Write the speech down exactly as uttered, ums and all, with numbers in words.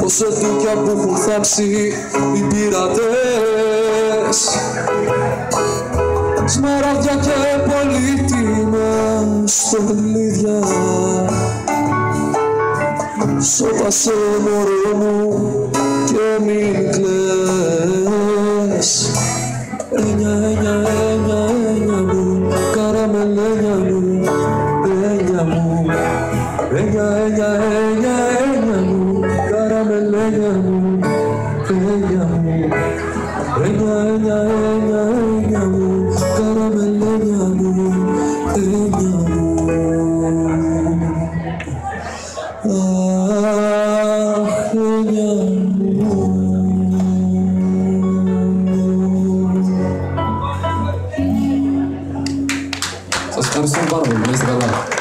σεντούκια που έχουν θάψει οι πειρατές, σμαράγδια και πολύτιμα στολίδια. Σώπασε μωρό μου και μην κλαις. Ένια, ένια, ένια, ένια μου, καραμελένια μου, ένια μου. Ένια, ένια, ένια, ένια μου, καραμελένια μου, ένια μου. Ένια, ένια, ένια, ένια μου, καραμελένια μου, ένια μου. Αχ, ένια μου. Σας ευχαριστώ πάρα πολύ, να είστε καλά.